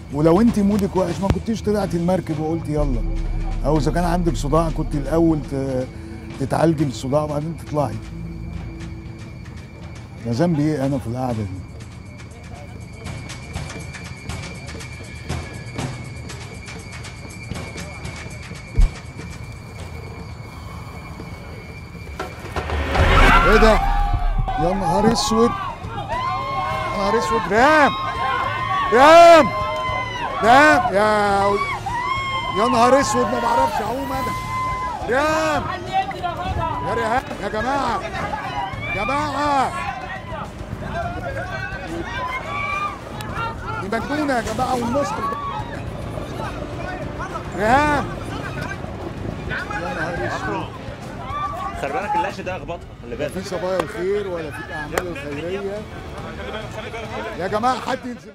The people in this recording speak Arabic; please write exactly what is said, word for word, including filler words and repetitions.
ولو انت مودك وحش ما كنتيش طلعتي المركب وقلتي يلا، او اذا كان عندك صداع كنت الاول تتعالجي من الصداع وبعدين تطلعي. يا ذنبي ايه انا في القعده دي؟ ايه ده؟ يا نهار اسود، يا نهار اسود. رام رام رام يا يا نهار اسود، ما بعرفش اعوم انا. رام يا ريهام يا جماعه جماعه، دي مجنونه يا جماعه والمصحف. ريهام يا نهار اسود. خلي بالك اللش ده اخبطها، خلي بالك. في صبايا الخير ولا في الاعمال الخيريه يا جماعه؟ حد ينزل.